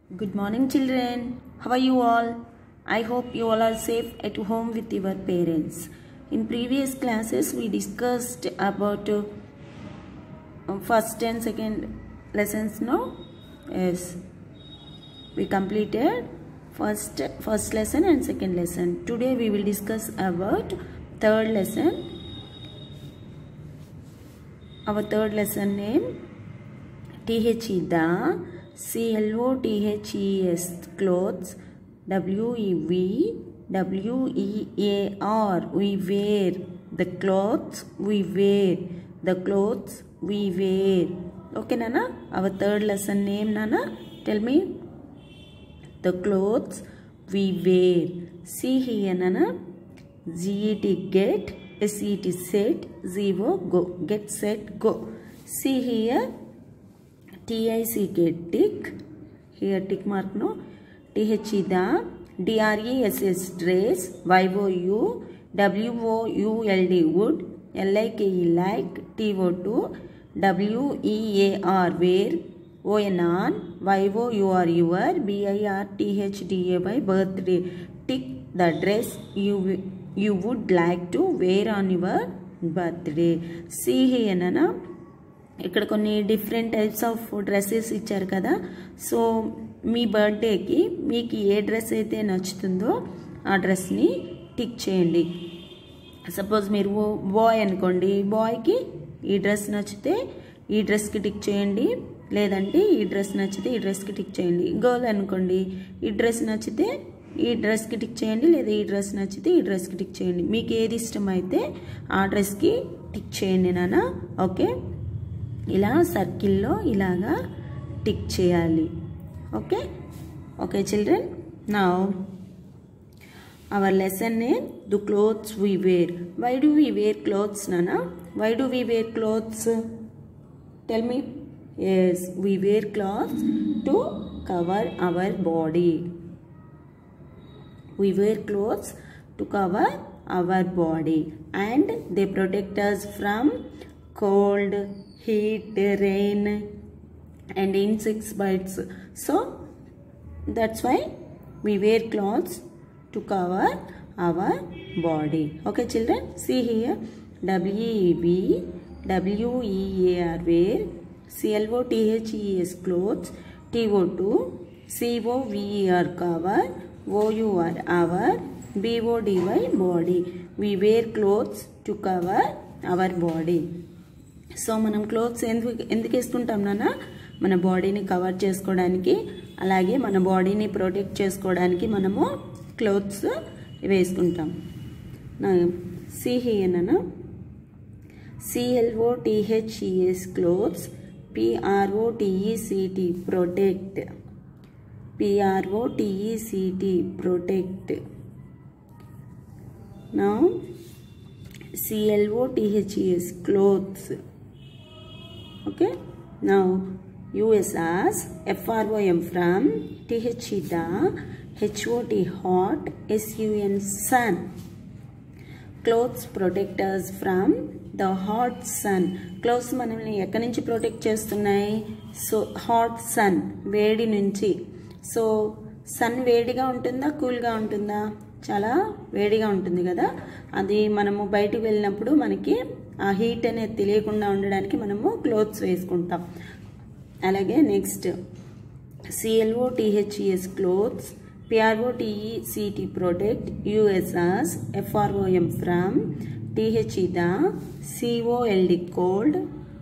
Good morning, children. How are you all? I hope you all are safe at home with your parents. In previous classes, we discussed about first and second lessons. No? Yes. We completed first lesson and second lesson. Today we will discuss about third lesson. Our third lesson name THE the, CLOTHES clothes, WEAR we wear, the clothes we wear, the clothes we wear. Okay Nana, our third lesson name Nana, tell me. The clothes we wear. See here Nana, GET get, SET set, ZEVO go, get set go. See here TIC get tick, here tick mark no, THE the, DRESS dress, YOU, WOULD wood, LIKE like, TO2, WEAR wear, ON YOUR your, BIRTHDAY birthday, tick the dress you would like to wear on your birthday. See here Nana, ఇక్కడ కొన్ని different types of dresses ఇచ్చారు కదా. So మీ బర్త్డేకి మీకు ఏ dress అయితే నచ్చుతుందో ఆ డ్రెస్ని టిక్ చేయండి. సపోజ్ మీరు బాయ్ అనుకోండి, బాయ్కి ఈ డ్రెస్ నచ్చితే ఈ డ్రెస్కి టిక్ చేయండి, లేదంటే ఈ డ్రెస్ నచ్చితే ఈ డ్రెస్కి టిక్ చేయండి. గర్ల్ అనుకోండి, ఈ డ్రెస్ నచ్చితే ఈ డ్రెస్కి టిక్ చేయండి, లేదా ఈ డ్రెస్ నచ్చితే ఈ డ్రెస్కి టిక్ చేయండి. మీకు ఏది ఇష్టమైతే ఆ డ్రెస్కి టిక్ చేయండి నాన్న. ఓకే, ఇలా సర్కిల్లో ఇలాగా టిక్ చేయాలి. Okay okay children, now our lesson name the clothes we wear. Why do we wear clothes నానా? Why do we wear clothes? Tell me. Yes, we wear clothes to cover our body. We wear clothes to cover our body and they protect us from cold, heat, rain and insects bites. So that's why we wear clothes to cover our body. Okay children, see here, WEAR wear, CLOTHES clothes, TO2 COVER cover, OUR our, BODY body. We wear clothes to cover our body. So మనం clothes ఎందుకు వేసుకుంటాం నాన్న? మన బాడీని cover చేసుకోవడానికి, అలాగే మన బాడీని ప్రొటెక్ట్ చేసుకోవడానికి మనము క్లోత్స్ వేసుకుంటాం. సీ హియర్ నాన్న, CLOTHES clothes, PROTECT protect, PROTECT protect. Now CLOTHES clothes. Okay, now US as FROM from, THE the, HOT hot, SUN sun. Clothes protect us from the hot sun. Clothes మనల్ని ఎక్కడి నుంచి protect చేస్తున్నాయి? So hot sun, వేడి నుంచి. So sun వేడిగా ఉంటుందా, కూల్గా ఉంటుందా? చాలా వేడిగా ఉంటుంది కదా. అది మనము బయటకు వెళ్ళినప్పుడు మనకి ఆ హీట్ అనేది తెలియకుండా ఉండడానికి మనము క్లోత్స్ వేసుకుంటాం. అలాగే next CLOTHES clothes, PROTECT protect, US as FROM from, THE the, COLD cold,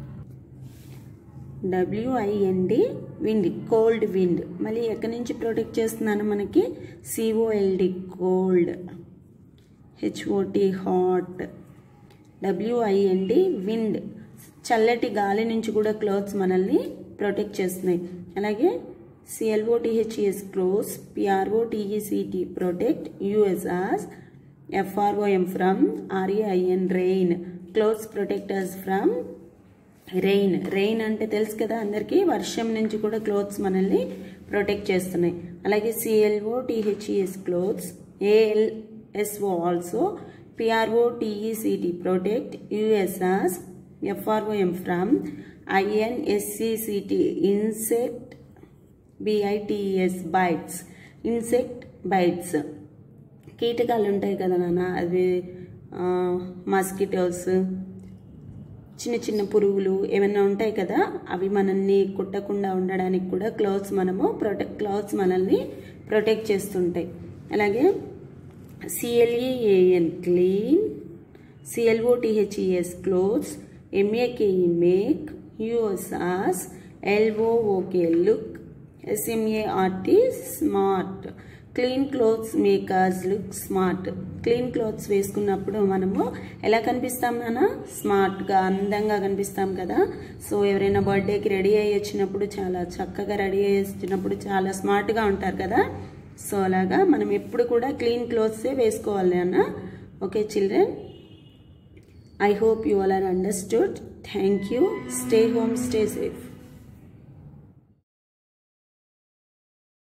WIND wind, cold wind. మళ్ళీ ఎక్కడి నుంచి ప్రొటెక్ట్ చేస్తున్నాను మనకి? COLD cold, HOT hot, WIND wind, చల్లటి గాలి నుంచి కూడా క్లోత్స్ మనల్ని ప్రొటెక్ట్ చేస్తున్నాయి. అలాగే CLOTHES clothes, PROTECT protect, US as FROM from, RAIN rain. Clothes protect us from rain. Rain అంటే తెలుసు కదా అందరికీ, వర్షం నుంచి కూడా క్లోత్స్ మనల్ని ప్రొటెక్ట్ చేస్తున్నాయి. అలాగే CLOTHES clothes, ALSO also, PROTECT protect, US as FROM from, INSECT insect, BITES bites, insect bites, కీటకాలు ఉంటాయి కదా నాన్న, అవి మస్కిటోస్, చిన్న చిన్న పురుగులు ఏమైనా ఉంటాయి కదా, అవి మనల్ని కుట్టకుండా ఉండడానికి కూడా క్లాత్స్ మనల్ని ప్రొటెక్ట్ చేస్తుంటాయి. అలాగే CLEAN clean, CLOTHES clothes, MAKE make, USAS LOOK look, SMART smart. Clean clothes make us look smart. Clean clothes వేసుకున్నప్పుడు మనము ఎలా కనిపిస్తాం నాన్న? స్మార్ట్గా, అందంగా కనిపిస్తాం కదా. సో ఎవరైనా బర్త్డేకి రెడీ అయ్యి వచ్చినప్పుడు, చాలా చక్కగా రెడీ అయ్యి వచ్చినప్పుడు చాలా స్మార్ట్గా ఉంటారు కదా. సో అలాగా మనం ఎప్పుడు కూడా క్లీన్ క్లోత్సే వేసుకోవాలి అన్న. Okay children, I hope you all are understood. Thank you. Stay home, stay safe.